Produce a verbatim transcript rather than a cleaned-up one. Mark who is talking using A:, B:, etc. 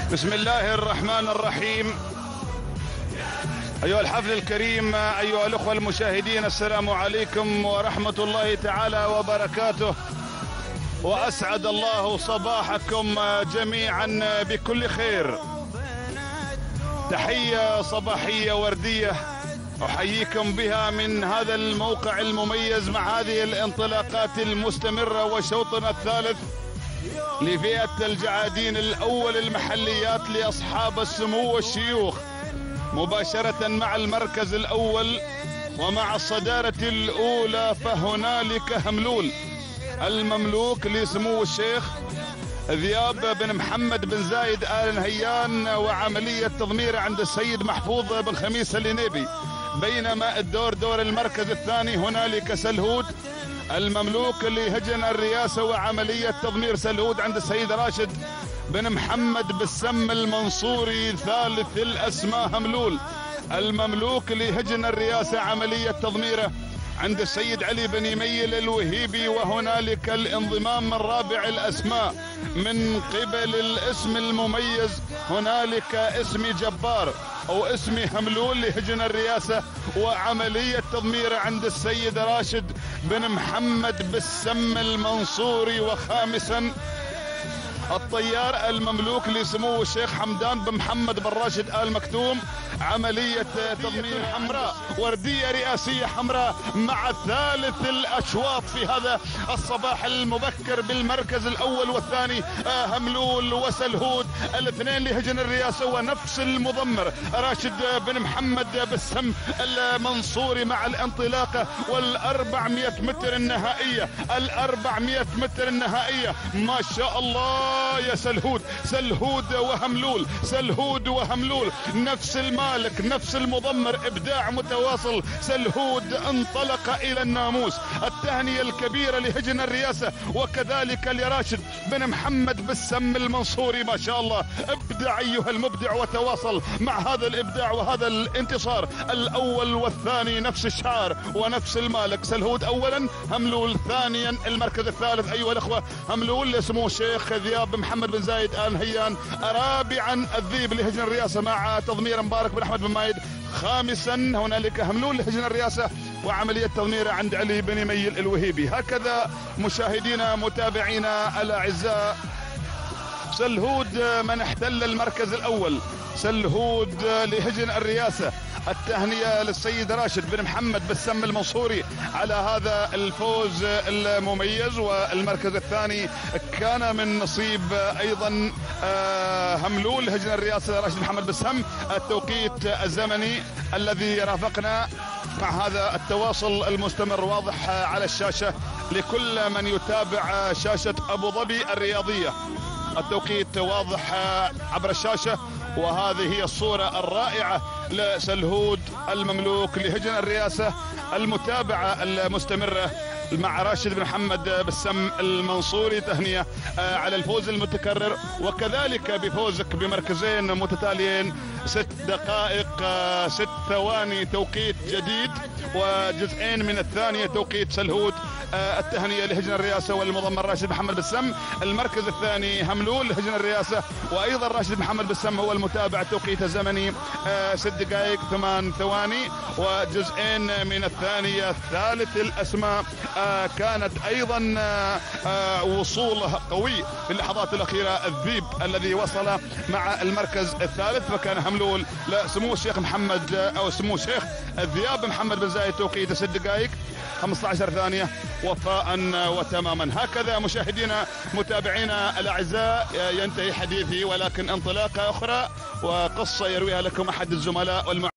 A: بسم الله الرحمن الرحيم. أيها الحفل الكريم، أيها الأخوة المشاهدين، السلام عليكم ورحمة الله تعالى وبركاته، وأسعد الله صباحكم جميعا بكل خير. تحية صباحية وردية أحييكم بها من هذا الموقع المميز مع هذه الانطلاقات المستمرة وشوطنا الثالث لفئة الجعادين الأول المحليات لأصحاب السمو والشيوخ، مباشرة مع المركز الأول ومع الصدارة الأولى. فهنالك هملول المملوك لسمو الشيخ ذياب بن محمد بن زايد آل نهيان، وعملية تضمير عند السيد محفوظ بن خميس النيبي. بينما الدور دور المركز الثاني هنالك سلهود المملوك لهجن الرئاسة، وعملية تضمير سلهود عند السيد راشد بن محمد بالسم المنصوري. ثالث الأسماء هملول المملوك لهجن الرئاسة، عملية تضميره عند السيد علي بن يميل الوهيبي. وهنالك الانضمام من رابع الأسماء من قبل الاسم المميز، هنالك اسم جبار او اسم هملول لهجن الرئاسة، وعملية تضمير عند السيد راشد بن محمد بالسم المنصوري. وخامسا الطيار المملوك لسمو الشيخ حمدان بن محمد بن راشد آل مكتوم، عملية تضمير حمراء وردية رئاسية حمراء مع ثالث الأشواط في هذا الصباح المبكر بالمركز الأول والثاني. هملول وسلهود الاثنين لهجن الرئاسة، ونفس المضمر راشد بن محمد بالسم المنصوري مع الانطلاقة والأربعمائة متر النهائية. الأربعمائة متر النهائية ما شاء الله يا سلهود، سلهود وهملول، سلهود وهملول، نفس المالك نفس المضمر، ابداع متواصل. سلهود انطلق الى الناموس. التهنئة الكبيرة لهجن الرئاسة، وكذلك لراشد بن محمد بالسم المنصوري. ما شاء الله، ابدع ايها المبدع وتواصل مع هذا الابداع وهذا الانتصار. الاول والثاني نفس الشعار ونفس المالك، سلهود اولا، هملول ثانيا. المركز الثالث ايها الاخوة هملول لسمو الشيخ ذياب بن محمد بن زايد آل نهيان. رابعا الذيب لهجن الرئاسة مع تضمير مبارك بن احمد بن مايد. خامسا هنالك هملول لهجن الرئاسة، وعملية تضمير عند علي بن يميل الوهيبي. هكذا مشاهدينا متابعينا الاعزاء، سلهود من احتل المركز الاول، سلهود لهجن الرئاسة. التهنئة للسيد راشد بن محمد بالسم المنصوري على هذا الفوز المميز. والمركز الثاني كان من نصيب ايضا هملول لهجن الرئاسة راشد محمد بالسم. التوقيت الزمني الذي رافقنا مع هذا التواصل المستمر واضح على الشاشة لكل من يتابع شاشة ابو ظبي الرياضية. التوقيت واضح عبر الشاشة، وهذه هي الصورة الرائعة لسلهود المملوك لهجن الرئاسة، المتابعة المستمرة مع راشد بن محمد بالسم المنصوري. تهنئة على الفوز المتكرر، وكذلك بفوزك بمركزين متتاليين. ست دقائق ست ثواني توقيت جديد، وجزئين من الثانية توقيت سلهود. التهنئة لهجن الرئاسة والمضمر راشد محمد بالسم. المركز الثاني هملول لهجن الرئاسة، وأيضا راشد محمد بالسم هو المتابع. التوقيت الزمني ست دقائق ثمان ثواني، وجزئين من الثانية. ثالث الأسماء كانت أيضا وصوله قوي في اللحظات الأخيرة، الذيب الذي وصل مع المركز الثالث، فكان هملول لسمو الشيخ محمد أو سمو الشيخ الذياب محمد بن زايد. توقيت ست دقائق خمسة عشر ثانية وفاء وتماما. هكذا مشاهدينا متابعينا الأعزاء ينتهي حديثي، ولكن انطلاقة أخرى وقصة يرويها لكم أحد الزملاء والمع